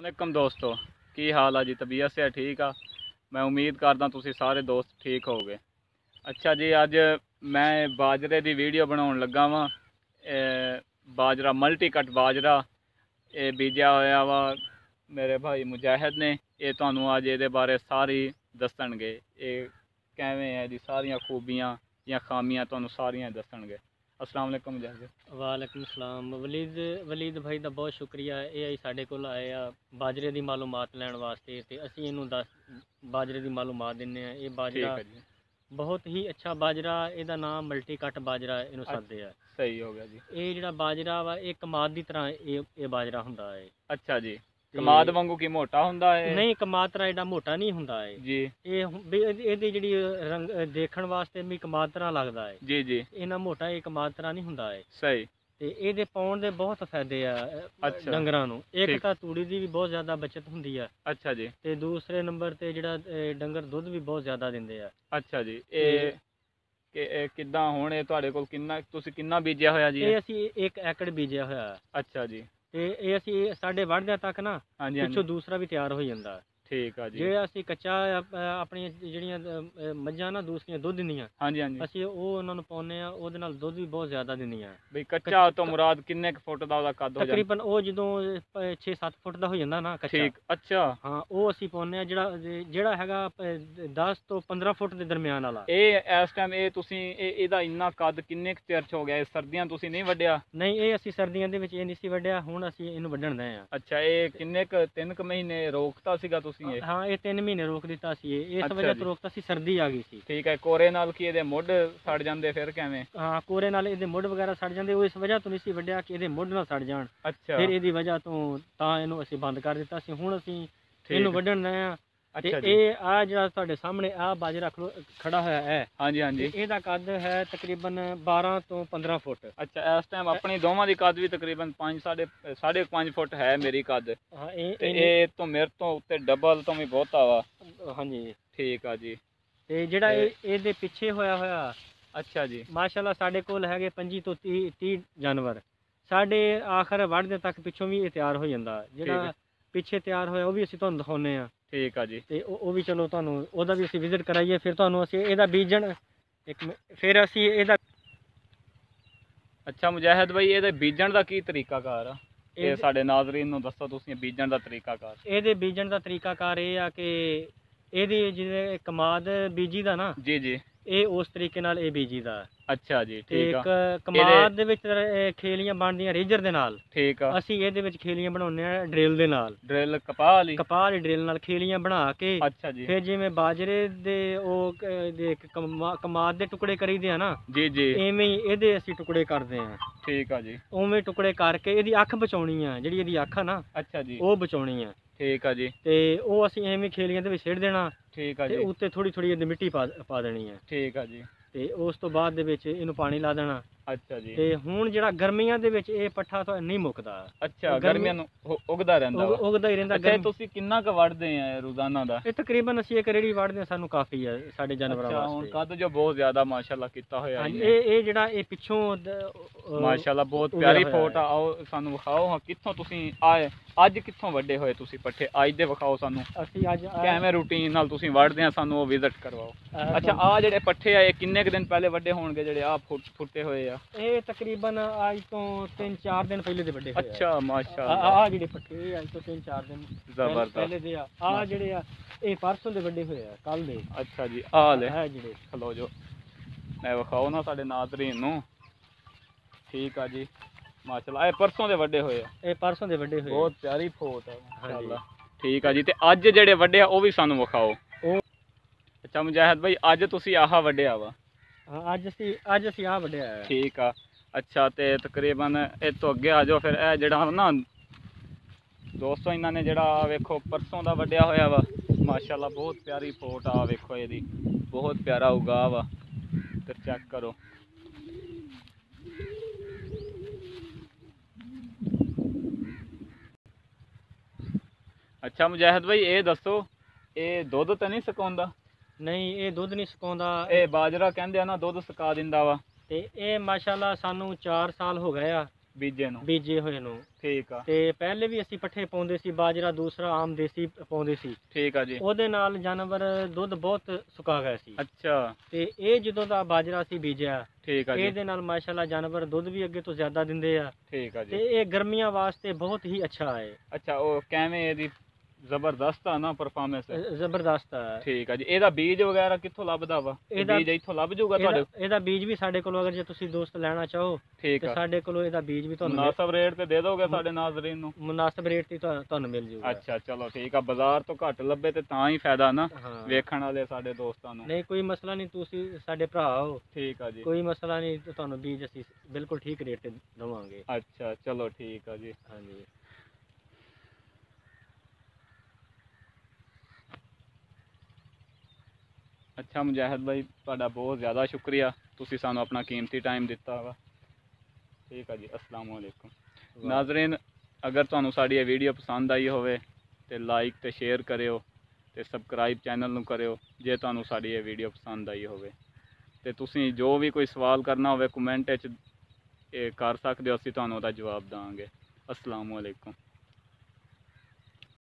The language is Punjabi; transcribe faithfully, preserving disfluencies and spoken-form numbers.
वालेकुम दोस्तों, की हाल है जी? तबीयत से ठीक आ? मैं उम्मीद करदा तुसी सारे दोस्त ठीक हो गए। अच्छा जी, अज मैं बाजरे की वीडियो बनाने लगा वा। बाजरा मल्टी कट बाजरा ये बीजा होया वा मेरे भाई मुजाहिद ने। ये तुहानू अज ये बारे सारी दसणगे, ये किवें है जी, सारिया खूबियाँ या खामियां तुहानू सारिया दसणगे। अस्सलाम वालेकुम मुजाहिद। वालेकुम सलाम। वलीद वलीद भाई का बहुत शुक्रिया। ये साढ़े कोल आए आ बाजरे की मालूमात लैन वास्ते, तो असी इनू दस बाजरे की मालूमात दिन्ने आ। ये बाजरा ठीक है जी, बहुत ही अच्छा बाजरा, ਇਹਦਾ नाम मल्टी कट बाजरा ਇਹਨੂੰ सदते हैं। सही हो गया जी। ਇਹ ਜਿਹੜਾ ਬਾਜਰਾ ਵਾ ਇਹ ਕਮਾਦ ਦੀ ਤਰ੍ਹਾਂ ਇਹ ਇਹ ਬਾਜਰਾ ਹੁੰਦਾ ਹੈ। अच्छा जी, कमाद वांगू की मोटा हुंदा है? नहीं, कमाद तरह एडा मोटा नहीं हुंदा है जी। ये भी ਇਹਦੀ ਜਿਹੜੀ रंग देखण वास्ते भी कमाद तरह लगता है जी जी, इन्ना मोटा ये कमाद तरह नहीं हुंदा है। सही। ਤੇ ਇਹਦੇ ਪਾਉਣ ਦੇ ਬਹੁਤ ਫਾਇਦੇ ਆ ਅੱਛਾ, ਡੰਗਰਾਂ ਨੂੰ। ਇੱਕ ਠੀਕ। ਤਾਂ ਤੂੜੀ ਦੀ ਵੀ ਬਹੁਤ ਜ਼ਿਆਦਾ ਬਚਤ ਹੁੰਦੀ ਆ, अच्छा जी, ਤੇ ਦੂਸਰੇ ਨੰਬਰ ਤੇ ਜਿਹੜਾ ਇਹ ਡੰਗਰ ਦੁੱਧ ਵੀ ਬਹੁਤ ਜ਼ਿਆਦਾ ਦਿੰਦੇ ਆ। अच्छा जी। ਇਹ ਕਿ ਇਹ ਕਿੱਦਾਂ ਹੁਣ ਇਹ ਤੁਹਾਡੇ ਕੋਲ ਕਿੰਨਾ ਤੁਸੀਂ ਕਿੰਨਾ ਬੀਜਿਆ ਹੋਇਆ ਜੀ? ਇਹ ਅਸੀਂ ਇੱਕ ਏਕੜ ਬੀਜਿਆ ਹੋਇਆ, ਅੱਛਾ ਜੀ, ਤੇ ਇਹ ਅਸੀਂ ਸਾਡੇ ਵੱਢਦਿਆਂ ਤੱਕ ਨਾ ਹਾਂਜੀ ਪਿੱਛੋਂ ਹਾਂਜੀ, ਦੂਸਰਾ ਵੀ ਤਿਆਰ ਹੋ ਜਾਂਦਾ। ਠੀਕ ਆ ਜੀ, ਜੇ ਅਸੀਂ ਕੱਚਾ ਅ, ਆਪਣੀਆਂ ਜਿਹੜੀਆਂ ਅ, ਮੱਝਾਂ ਨਾ ਦੂਸਰੀਆਂ ਦੁੱਧ ਦਿੰਦੀਆਂ, ਹਾਂਜੀ ਹਾਂਜੀ। ਅਸੀਂ ਉਹ ਉਹਨਾਂ ਨੂੰ ਪਾਉਂਦੇ ਆ, ਉਹਦੇ ਨਾਲ ਦੁੱਧ ਵੀ ਬਹੁਤ ਜ਼ਿਆਦਾ ਦਿੰਦੀਆਂ। ਬਈ ਕੱਚਾ ਤੋਂ ਮੁਰਾਦ ਕਿੰਨੇ ਕੁ ਫੁੱਟ ਦਾ ਉਹਦਾ ਕੱਦ ਹੋ ਜਾਂਦਾ? ਤਕਰੀਬਨ ਉਹ ਜਦੋਂ ਛੇ ਸੱਤ ਫੁੱਟ ਦਾ ਹੋ ਜਾਂਦਾ ਨਾ ਕੱਚਾ, ਠੀਕ, ਅੱਛਾ। ਹਾਂ ਉਹ ਅਸੀਂ ਪਾਉਂਦੇ ਆ। ਜਿਹੜਾ ਜਿਹੜਾ ਹੈਗਾ ਦਸ ਤੋਂ ਪੰਦਰਾਂ ਫੁੱਟ ਦੇ ਦਰਮਿਆਨ ਵਾਲਾ। ਇਹ ਇਸ ਟਾਈਮ ਇਹ ਤੁਸੀਂ ਇਹ ਇਹਦਾ ਇੰਨਾ ਕੱਦ ਕਿੰਨੇ ਕੁ ਚਿਰ ਚ ਹੋ ਗਿਆ? ਇਹ ਸਰਦੀਆਂ ਤੁਸੀਂ ਨਹੀਂ ਵੱਢਿਆ? ਨਹੀਂ, ਇਹ ਅਸੀਂ ਸਰਦੀਆਂ ਦੇ ਵਿੱਚ ਇਹ ਨਹੀਂ ਸੀ ਵੱਢਿਆ, ਹੁਣ ਅਸੀਂ ਇਹਨੂੰ ਵੱਢਣ ਦੇ ਆ। ਅੱਛਾ, ਇਹ ਕਿੰਨੇ ਕੁ ਤਿੰਨ ਕੁ ਮਹੀਨੇ ਰੋਕਤਾ ਸੀਗਾ ਤੁਸੀਂ ਇਹ? ਹਾਂ, ਇਹ ਤਿੰਨ ਮਹੀਨੇ ਰੋਕ ਦਿੱਤਾ ਸੀ। ਇਹ ਇਸ ਅੱਛਾ ਵਜ੍ਹਾ ਜੀ। ਤੋਂ ਰੋਕਤਾ ਸੀ, ਸਰਦੀ ਆ ਗਈ ਸੀ। ਠੀਕ ਹੈ, ਕੋਰੇ ਨਾਲ ਕੀ ਇਹਦੇ ਮੁੱਢ ਸੜ ਜਾਂਦੇ ਫਿਰ ਕਿਵੇਂ? ਹਾਂ, ਕੋਰੇ ਨਾਲ ਇਹਦੇ ਮੁੱਢ ਵਗੈਰਾ ਸੜ ਜਾਂਦੇ, ਉਹ ਇਸ ਵਜ੍ਹਾ ਤੋਂ ਨਹੀਂ ਸੀ ਵੱਢਿਆ ਕਿ ਇਹਦੇ ਮੁੱਢ ਨਾ ਸੜ ਜਾਣ। ਅੱਛਾ, ਫਿਰ ਇਹਦੀ ਵਜ੍ਹਾ ਤੋਂ ਤਾਂ ਇਹਨੂੰ ਅਸੀਂ ਬੰਦ ਕਰ ਦਿੱਤਾ ਸੀ। ਹੁਣ ਅਸੀਂ ਇਹਨੂੰ ਵੱਢਣ ਦੇ ਆ। ਤੇ ਅੱਛਾ ਜੀ, ਇਹ ਆ ਜਿਹੜਾ ਤੁਹਾਡੇ ਸਾਹਮਣੇ ਆ ਬਾਜਰਾ ਖਲੋ- ਖੜਾ ਹੋਇਆ ਹੈ, ਹਾਂਜੀ ਹਾਂਜੀ। ਤੇ ਇਹਦਾ ਕੱਦ ਹੈ ਤਕਰੀਬਨ ਬਾਰਾਂ ਤੋਂ ਪੰਦਰਾਂ ਫੁੱਟ। ਅੱਛਾ, ਇਸ ਟਾਈਮ ਆਪਣੀ ਦੋਵਾਂ ਦੀ ਕੱਦ ਵੀ ਤਕਰੀਬਨ ਪੰਜ ਸਾਢੇ ਸਾਢੇ ਪੰਜ ਫੁੱਟ ਹੈ ਮੇਰੀ ਕੱਦ, ਹਾਂ ਇਹ ਤੇ ਇਹਨੇ- ਇਹ ਤੋਂ ਮੇਰੇ ਤੋਂ ਉੱਤੇ ਡਬਲ ਤੋਂ ਵੀ ਬਹੁਤਾ ਵਾ। ਹਾਂਜੀ। ਠੀਕ ਆ ਜੀ। ਤੇ ਜਿਹੜਾ ਤੇ- ਇਹ ਇਹਦੇ ਪਿੱਛੇ ਹੋਇਆ ਹੋਇਆ, ਅੱਛਾ ਜੀ, ਮਾਸ਼ਾਅੱਲਾ ਸਾਡੇ ਕੋਲ ਹੈਗੇ ਪੰਜੀ ਤੋਂ ਤੀਹ ਤੀਹ ਜਾਨਵਰ। ਸਾਡੇ ਆਖਰ ਵੱਢਦੇ ਤੱਕ ਪਿੱਛੋਂ ਵੀ ਇਹ ਤਿਆਰ ਹੋ ਜਾਂਦਾ। ਠੀਕ ਜਿਹੜਾ ਹੈ। ਪਿੱਛੇ ਤਿਆਰ ਹੋਇਆ ਉਹ ਵੀ ਅਸੀਂ ਤੁਹਾਨੂੰ ਦਿਖਾਉਂਦੇ ਆ, ਠੀਕ ਆ ਜੀ, ਤੇ ਉਹ ਉਹ ਵੀ ਚਲੋ ਤੁਹਾਨੂੰ ਉਹਦਾ ਵੀ ਅਸੀਂ ਵਿਜ਼ਿਟ ਕਰਾਈਏ। ਫਿਰ ਤੁਹਾਨੂੰ ਅਸੀਂ ਇਹਦਾ ਬੀਜਣ ਇੱਕ ਮਿੰ- ਫਿਰ ਅਸੀਂ ਇਹਦਾ ਅੱਛਾ ਮੁਜਾਹਿਦ ਭਾਈ, ਇਹਦੇ ਬੀਜਣ ਦਾ ਕੀ ਤਰੀਕਾਕਾਰ ਆ? ਇਹ ਇਹਦੇ- ਸਾਡੇ ਨਾਜ਼ਰੀਨ ਨੂੰ ਦੱਸੋ ਤੁਸੀਂ ਬੀਜਣ ਦਾ ਤਰੀਕਾਕਾਰ। ਇਹਦੇ ਬੀਜਣ ਦਾ ਤਰੀਕਾਕਾਰ ਇਹ ਆ ਕਿ ਇਹਦੀ ਜਿਵੇਂ ਕਮਾਦ ਬੀਜੀ ਦਾ ਨਾ, ਜੀ ਜੀ, ਇਹ ਉਸ ਤਰੀਕੇ ਨਾਲ ਇਹ ਬੀਜੀ ਦਾ। ਅੱਛਾ ਜੀ, ਤੇ ਠੀਕ ਇੱਕ ਆ, ਕਮਾਦ ਦੇ ਵਿੱਚ ਇਹ ਖੇਲੀਆਂ ਬਣਦੀਆਂ ਰੇਜਰ ਦੇ ਨਾਲ, ਠੀਕ ਆ। ਅਸੀਂ ਇਹਦੇ ਵਿੱਚ ਖੇਲੀਆਂ ਬਣਾਉਂਦੇ ਆ ਡਰਿਲ ਦੇ ਨਾਲ। ਡਰਿਲ ਕਪਾਹ ਵਾਲੀ? ਕਪਾਹ ਦੀ ਡਰਿਲ ਨਾਲ ਖੇਲੀਆਂ ਬਣਾ ਕੇ ਅੱਛਾ ਜੀ, ਫਿਰ ਜਿਵੇਂ ਬਾਜਰੇ ਦੇ ਉਹ ਕ- ਦੇ ਕਮਾ- ਕਮਾਦ ਦੇ ਟੁਕੜੇ ਕਰੀਦੇ ਆ ਨਾ, ਜੀ ਜੀ, ਐਵੇਂ ਹੀ ਇਹਦੇ ਅਸੀਂ ਟੁਕੜੇ ਕਰਦੇ ਆ। ਠੀਕ ਆ ਜੀ, ਉਵੇਂ ਟੁਕੜੇ ਕਰਕੇ ਇਹਦੀ ਅੱਖ ਬਚਾਉਣੀ ਆ, ਜਿਹੜੀ ਇਹਦੀ ਅੱਖ ਆ ਨਾ ਅੱਛਾ ਜੀ, ਉਹ ਬਚਾਉਣੀ ਆ। ਠੀਕ ਆ ਜੀ, ਤੇ ਉਹ ਅਸੀਂ ਐਵੇਂ ਖੇਲੀਆਂ ਦੇ ਵਿੱਚ ਸਿੱਟ ਦੇਣਾ, ਠੀਕ ਆ ਤੇ ਜੀ, ਉੱਤੇ ਥੋੜੀ ਥੋੜੀ ਇਹਦੀ ਮਿੱਟੀ ਪਾ ਪਾ ਦੇਣੀ ਆ, ਠੀਕ ਆ ਜੀ, ਤੇ ਉਸ ਤੋਂ ਬਾਅਦ ਦੇ ਵਿੱਚ ਇਹਨੂੰ ਪਾਣੀ ਲਾ ਦੇਣਾ। ਅੱਛਾ ਜੀ। ਤੇ ਹੁਣ ਜਿਹੜਾ ਗਰਮੀਆਂ ਦੇ ਵਿੱਚ ਇਹ ਪੱਠਾ ਤਾਂ ਨਹੀਂ ਮੁੱਕਦਾ, ਅੱਛਾ, ਗਰਮੀ- ਗਰਮੀਆਂ ਨੂੰ ਉ- ਉਗਦਾ ਰਹਿੰਦਾ ਵਾ? ਉਗ- ਉਗਦਾ ਹੀ ਰਹਿੰਦਾ। ਅੱਛਾ, ਇਹ ਗਰਮ- ਤੁਸੀਂ ਕਿੰਨਾ ਕੁ ਵੱਢਦੇ ਆ ਰੋਜ਼ਾਨਾ ਦਾ? ਇਹ ਤਕਰੀਬਨ ਅਸੀਂ ਇੱਕ ਰੇੜੀ ਵੜਦੇ ਹਾਂ, ਸਾਨੂੰ ਕਾਫੀ ਹੈ ਸਾਡੇ ਜਾਨਵਰਾਂ ਅੱਛਾ, ਹੁਣ ਵਾਸਤੇ। ਕੱਦ ਜੋ ਬਹੁਤ ਜ਼ਿਆਦਾ ਮਾਸ਼ਾਅੱਲਾ ਕੀਤਾ ਹੋਇਆ ਹਾਂਜੀ, ਇਹਨੇ। ਇਹ ਇਹ ਜਿਹੜਾ ਇਹ ਪਿੱਛੋਂ ਦ- ਅਹ ਮਾਸ਼ਾਅੱਲਾ ਬਹੁਤ ਉਗਿਆ ਪਿਆਰੀ ਹੋਇਆ ਫੋਟ ਹੈ। ਆ। ਆਓ ਸਾਨੂੰ ਵਿਖਾਓ ਹਾਂ ਕਿੱਥੋਂ ਤੁਸੀਂ ਆਏ, ਅੱਜ ਕਿੱਥੋਂ ਵੱਡੇ ਹੋਏ ਤੁਸੀਂ ਪੱਠੇ? ਅੱਜ ਦੇ ਵਿਖਾਓ ਸਾਨੂੰ, ਅਸੀਂ ਅੱਜ ਆ- ਕਿਵੇਂ ਰੂਟੀਨ ਨਾਲ ਤੁਸੀਂ ਵੱਢਦੇ ਆ, ਸਾਨੂੰ ਉਹ ਵਿਜ਼ਿਟ ਕਰਵਾਓ। ਆਹ ਅੱਛਾ, ਆ ਜਿਹੜੇ ਪੱਠੇ ਆ ਇਹ ਕਿੰਨੇ ਕੁ ਦਿਨ ਪਹਿਲੇ ਵੱਡੇ ਹੋਣਗੇ ਜਿਹੜੇ ਆ ਫੁੱਟੇ ਹੋਏ ਆ? ਇਹ ਤਕਰੀਬਨ ਅੱਜ ਤੋਂ ਤਿੰਨ ਚਾਰ ਦਿਨ ਪਹਿਲੇ ਦੇ ਵੱਡੇ ਹੋਏ ਆ। ਅੱਛਾ, ਆ ਮਾਸ਼ਾਅੱਲਾ, ਆ ਜਿਹੜੇ ਪੱਠੇ ਇਹ ਅੱਜ ਤੋਂ ਤਿੰਨ ਚਾਰ ਦਿਨ ਪਹਿਲੇ- ਜ਼ਬਰਦਸਤ। ਪਹਿਲੇ ਦੇ ਆ। ਆ ਜਿਹੜੇ ਆ ਇਹ ਪਰਸੋਂ ਦੇ ਵੱਡੇ ਹੋਏ ਆ, ਕੱਲ ਦੇ। ਅੱਛਾ ਜੀ, ਆ ਲੈ ਇਹ ਜਿਹੜੇ ਖਲੋ ਜੋ, ਮੈਂ ਵਿਖਾਓ ਨਾ ਸਾਡੇ ਨਾਜ਼ਰੀਨ ਨੂੰ। ਠੀਕ ਆ ਜੀ, ਮਾਸ਼ਾਅੱਲਾ, ਇਹ ਪਰਸੋਂ ਦੇ ਵੱਡੇ ਹੋਏ ਆ। ਇਹ ਪਰਸੋਂ ਦੇ ਵੱਡੇ ਹੋਏ ਆ। ਬਹੁਤ ਪਿਆਰੀ ਫੋਟ ਆ ਮਾਸ਼ਾਅੱਲਾ। ਠੀਕ ਆ ਜੀ, ਤੇ ਅੱਜ ਜਿਹੜੇ ਵੱਡੇ ਆ ਉਹ ਵੀ ਸਾਨੂੰ ਵਿਖਾਓ। ਉਹ ਅੱਛਾ ਮੁਜਾਹਿਦ ਭਾਈ, ਅੱਜ ਤੁਸੀਂ ਆਹ ਵੱਡਿਆ ਵਾ? ਹਾਂ, ਅੱਜ ਅਸੀਂ ਅੱਜ ਅਸੀਂ ਆ ਵੱਡਿਆ ਹੈ। ਠੀਕ ਆ। ਅੱਛਾ, ਤੇ ਤਕਰੀਬਨ ਇਹ ਤੋਂ ਅੱਗੇ ਆ ਜਾਓ। ਫਿਰ ਇਹ ਜਿਹੜਾ ਨਾ ਦੋਸਤੋ, ਇਹਨਾਂ ਨੇ ਜਿਹੜਾ ਵੇਖੋ ਪਰਸੋਂ ਦਾ ਵੱਡਿਆ ਹੋਇਆ ਵਾ, ਮਾਸ਼ਾਅੱਲਾ ਬਹੁਤ ਪਿਆਰੀ ਫੋਟ ਆ। ਵੇਖੋ ਇਹਦੀ ਬਹੁਤ ਪਿਆਰਾ ਉਗਾ ਵਾ, ਤੇ ਚੈੱਕ ਕਰੋ। ਅੱਛਾ ਮੁਜਾਹਿਦ ਭਾਈ, ਇਹ ਦੱਸੋ ਇਹ ਦੁੱਧ ਤਾਂ ਨਹੀਂ ਸੁਕਾਉਂਦਾ? ਨਹੀਂ, ਇਹ ਦੁੱਧ ਨਹੀਂ ਸੁਕਾਉਂਦਾ। ਇਹ ਬਾਜਰਾ ਕਹਿੰਦੇ ਆ ਨਾ ਦੁੱਧ ਸੁਕਾ ਦਿੰਦਾ ਵਾ। ਤੇ ਇਹ ਮਾਸ਼ਾਅੱਲਾ ਸਾਨੂੰ ਚਾਰ ਸਾਲ ਹੋ ਗਏ ਆ ਬੀਜੇ ਨੂੰ ਬੀਜੇ ਹੋਏ ਨੂੰ। ਠੀਕ ਆ ਤੇ ਪਹਿਲੇ ਵੀ ਅਸੀਂ ਪੱਠੇ ਪਾਉਂਦੇ ਸੀ, ਬਾਜਰਾ ਦੂਸਰਾ ਆਮ ਦੇਸੀ ਪਾਉਂਦੇ ਸੀ। ਠੀਕ ਆ ਜੀ। ਉਹਦੇ ਨਾਲ ਜਾਨਵਰ ਦੁੱਧ ਬਹੁਤ ਸੁਕਾ ਗਏ ਸੀ। ਅੱਛਾ ਤੇ ਇਹ ਜਦੋਂ ਦਾ ਬਾਜਰਾ ਅਸੀਂ ਬੀਜਿਆ, ਠੀਕ ਆ ਜੀ। ਇਹਦੇ ਨਾਲ ਮਾਸ਼ਾਅੱਲਾ ਜਾਨਵਰ ਦੁੱਧ ਵੀ ਅੱਗੇ ਤੋਂ ਜ਼ਿਆਦਾ ਦਿੰਦੇ ਆ ਠੀਕ ਆ ਤੇ ਜੀ। ਇਹ ਗਰਮੀਆਂ ਵਾਸਤੇ ਬਹੁਤ ਹੀ ਅੱਛਾ ਹੈ। ਅੱਛਾ ਉਹ ਕਿਵੇਂ ਇਹਦੀ ਜ਼ਬਰਦਸਤ ਆ ਨਾ ਪਰਫਾਰਮੈਂਸ। ਅ- ਜ਼ਬਰਦਸਤ ਹੈ। ਠੀਕ ਆ ਜੀ। ਇਹਦਾ ਬੀਜ ਵਗੈਰਾ ਕਿੱਥੋਂ ਲੱਭਦਾ ਵਾ? ਇਹ ਇਹਦਾ- ਬੀਜ ਇੱਥੋਂ ਲੱਭ ਜਾਊਗਾ ਤੁਹਾਡੇ? ਇਹਦਾ ਇਹਦਾ ਬੀਜ ਵੀ ਸਾਡੇ ਕੋਲੋਂ, ਅਗਰ ਜੇ ਤੁਸੀਂ ਦੋਸਤ ਲੈਣਾ ਚਾਹੋ ਠੀਕ ਤੇ ਆ। ਸਾਡੇ ਕੋਲੋਂ ਇਹਦਾ ਬੀਜ ਵੀ ਤੁਹਾਨੂੰ ਮਿਲ- ਮੁਨਾਸਬ ਰੇਟ ਤੇ ਦੇ ਦੋਗੇ ਸਾਡੇ ਨਾਜ਼ਰੀਨ ਨੂੰ? ਮੁਨਾਸਬ ਰੇਟ ਤੇ ਤੁਹਾ- ਤੁਹਾਨੂੰ ਮਿਲ ਜੂਗਾ। ਅੱਛਾ ਚਲੋ ਠੀਕ ਆ। ਬਾਜ਼ਾਰ ਤੋਂ ਘੱਟ ਲੱਭੇ ਤੇ ਤਾਂ ਹੀ ਫਾਇਦਾ ਨਾ ਹਾਂ, ਵੇਖਣ ਵਾਲੇ ਸਾਡੇ ਦੋਸਤਾਂ ਨੂੰ। ਨਹੀਂ ਕੋਈ ਮਸਲਾ ਨਹੀਂ, ਤੁਸੀਂ ਸਾਡੇ ਭਰਾ ਹੋ, ਠੀਕ ਆ ਜੀ। ਕੋਈ ਮਸਲਾ ਨਹੀਂ, ਤੇ ਤੁਹਾਨੂੰ ਬੀਜ ਅਸੀਂ ਬਿਲਕੁਲ ਠੀਕ ਰੇਟ ਤੇ ਦਵਾਂਗੇ। ਅੱਛਾ ਚਲੋ ਠੀਕ ਆ ਜੀ। ਹਾਂਜੀ। ਅੱਛਾ ਮੁਜਾਹਿਦ ਭਾਈ, ਤੁਹਾਡਾ ਬਹੁਤ ਜ਼ਿਆਦਾ ਸ਼ੁਕਰੀਆ, ਤੁਸੀਂ ਸਾਨੂੰ ਆਪਣਾ ਕੀਮਤੀ ਟਾਈਮ ਦਿੱਤਾ ਵਾ। ਠੀਕ ਆ ਜੀ। ਅਸਲਾਮੁ ਅਲੈਕੁਮ। ਨਾਜ਼ਰੀਨ, ਅਗਰ ਤੁਹਾਨੂੰ ਸਾਡੀ ਇਹ ਵੀਡੀਓ ਪਸੰਦ ਆਈ ਹੋਵੇ ਤੇ ਲਾਈਕ ਤੇ ਸ਼ੇਅਰ ਕਰਿਓ ਤੇ ਸਬਸਕ੍ਰਾਈਬ ਚੈਨਲ ਨੂੰ ਕਰਿਓ ਜੇ ਤੁਹਾਨੂੰ ਸਾਡੀ ਇਹ ਵੀਡੀਓ ਪਸੰਦ ਆਈ ਹੋਵੇ। ਤੇ ਤੁਸੀਂ ਜੋ ਵੀ ਕੋਈ ਸਵਾਲ ਕਰਨਾ ਹੋਵੇ ਕਮੈਂਟ ਵਿੱਚ ਇਹ ਕਰ ਸਕਦੇ ਹੋ, ਅਸੀਂ ਤੁਹਾਨੂੰ ਉਹਦਾ ਜਵਾਬ ਦੇਵਾਂਗੇ। ਅਸਲਾਮੁ ਅਲੈਕੁਮ।